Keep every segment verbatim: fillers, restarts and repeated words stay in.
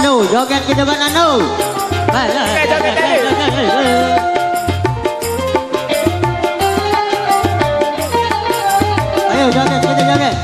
Anu, joget ke depan Anu. Ayo joget, kita joget.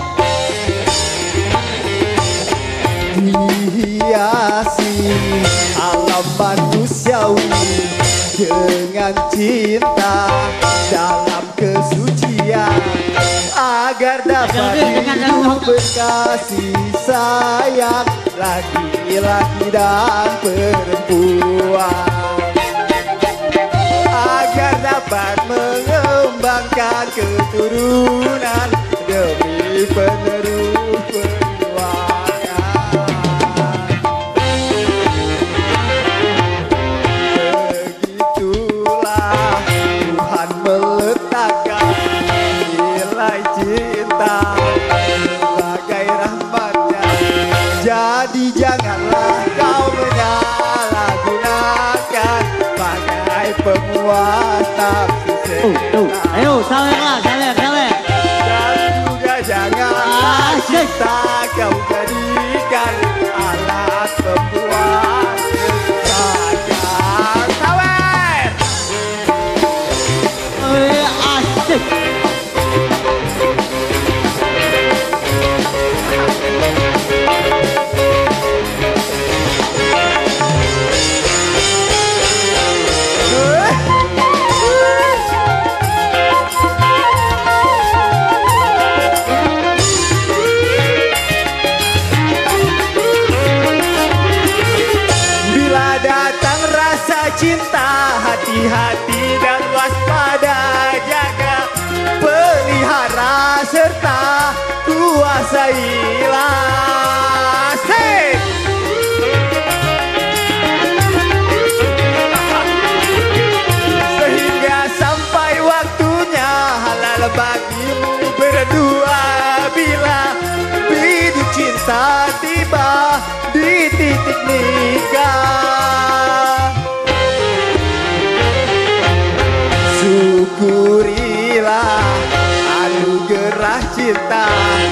Dihiasi alam manusiawi dengan cinta dalam kesucian agar dapat hidup berkasih sayang laki-laki dan perempuan, agar dapat mengembangkan keturunan demi penerus perjuangan. Begitulah Tuhan meletakkan nilai cinta sebagai rahmatnya. Jadi janganlah kau menyalahgunakan bagai pemuas nafsu semata. Ayo salerlah, saler, saler. Dan juga janganlah cinta kau jadikan alat pembuat kerusakan. Sawer! Eh, asik. Cinta, hati-hati dan waspada, jaga, pelihara serta kuasailah. Hey! Sehingga sampai waktunya halal bagimu berdua, bila biduk cinta tiba di titik nikah. Syukurilah anugerah cinta,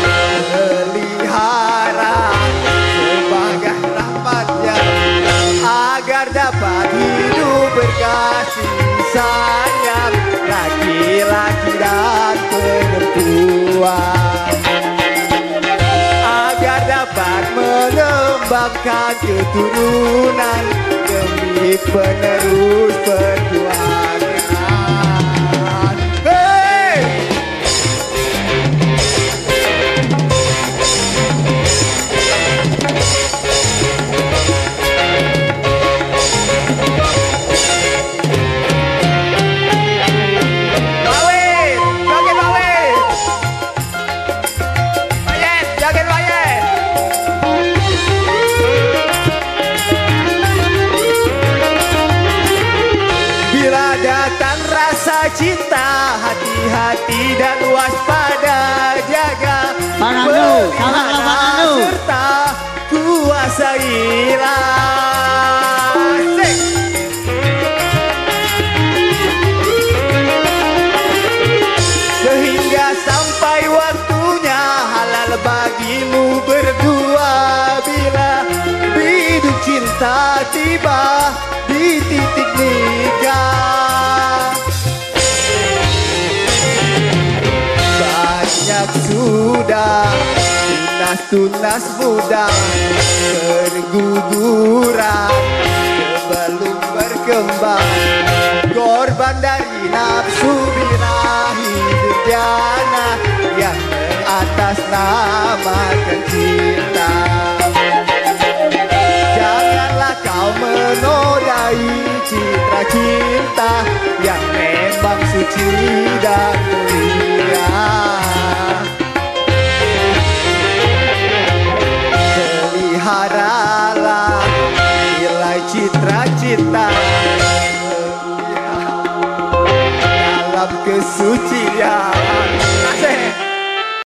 pelihara sebagai rahmatnya, agar dapat hidup berkasih sayang laki-laki dan perempuan, agar dapat mengembangkan keturunan demi penerus perjuangan. Cinta, hati-hati dan waspada, jaga, pelihara serta kuasailah. Sehingga sampai waktunya halal bagimu berdua, bila biduk cinta tiba di titik nikah. Banyak sudah tunas-tunas muda berguguran sebelum berkembang, korban dari nafsu birahi durjana yang mengatasnamakan cinta. Janganlah kau menodai citra cinta yang memang suci dan mulia. Peliharalah nilai citra cinta dalam kesucian. Asik.